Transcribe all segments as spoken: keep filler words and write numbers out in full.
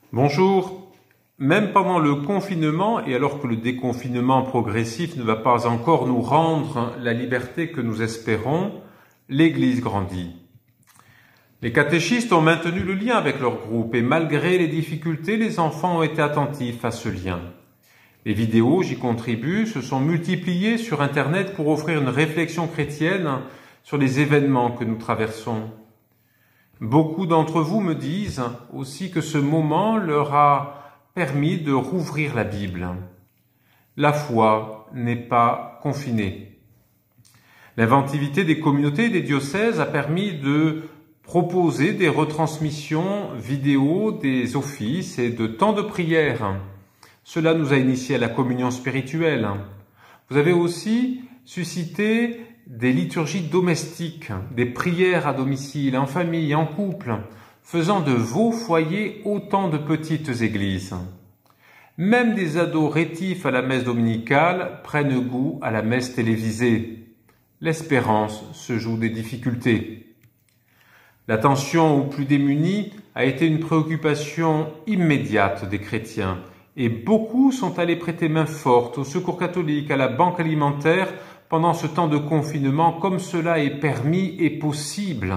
Bonjour. Même pendant le confinement, et alors que le déconfinement progressif ne va pas encore nous rendre la liberté que nous espérons, l'Église grandit. Les catéchistes ont maintenu le lien avec leur groupe et malgré les difficultés, les enfants ont été attentifs à ce lien. Les vidéos, j'y contribue, se sont multipliées sur Internet pour offrir une réflexion chrétienne sur les événements que nous traversons. Beaucoup d'entre vous me disent aussi que ce moment leur a permis de rouvrir la Bible. La foi n'est pas confinée. L'inventivité des communautés et des diocèses a permis de proposer des retransmissions vidéo des offices et de temps de prière. Cela nous a initiés à la communion spirituelle. Vous avez aussi suscité des liturgies domestiques, des prières à domicile, en famille, en couple, faisant de vos foyers autant de petites églises. Même des ados rétifs à la messe dominicale prennent goût à la messe télévisée. L'espérance se joue des difficultés. L'attention aux plus démunis a été une préoccupation immédiate des chrétiens et beaucoup sont allés prêter main forte au Secours catholique, à la banque alimentaire pendant ce temps de confinement comme cela est permis et possible.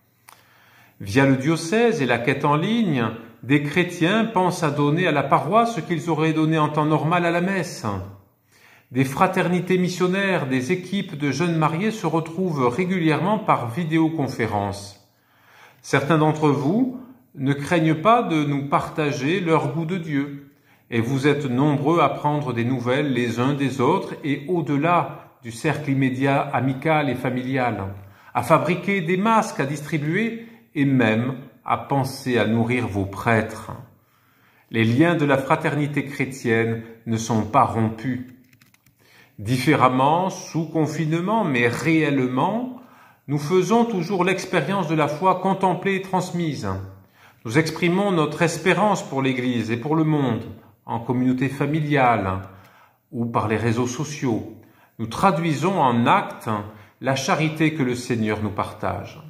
Via le diocèse et la quête en ligne, des chrétiens pensent à donner à la paroisse ce qu'ils auraient donné en temps normal à la messe. Des fraternités missionnaires, des équipes de jeunes mariés se retrouvent régulièrement par vidéoconférence. Certains d'entre vous ne craignent pas de nous partager leur goût de Dieu, et vous êtes nombreux à prendre des nouvelles les uns des autres et au-delà du cercle immédiat amical et familial, à fabriquer des masques à distribuer et même à penser à nourrir vos prêtres. Les liens de la fraternité chrétienne ne sont pas rompus. Différemment, sous confinement, mais réellement, nous faisons toujours l'expérience de la foi contemplée et transmise. Nous exprimons notre espérance pour l'Église et pour le monde, en communauté familiale ou par les réseaux sociaux. Nous traduisons en actes la charité que le Seigneur nous partage.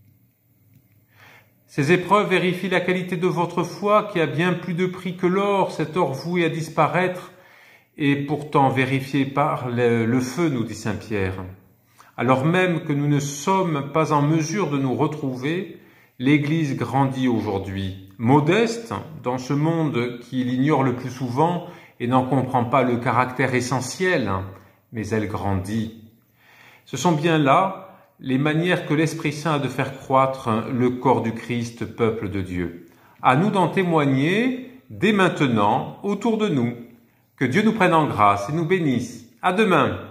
Ces épreuves vérifient la qualité de votre foi qui a bien plus de prix que l'or, cet or voué à disparaître, et pourtant vérifié par le, le feu, nous dit saint Pierre. Alors même que nous ne sommes pas en mesure de nous retrouver, l'Église grandit aujourd'hui, modeste dans ce monde qui l'ignore le plus souvent et n'en comprend pas le caractère essentiel, mais elle grandit. Ce sont bien là les manières que l'Esprit Saint a de faire croître le corps du Christ, peuple de Dieu. À nous d'en témoigner dès maintenant autour de nous. Que Dieu nous prenne en grâce et nous bénisse. À demain.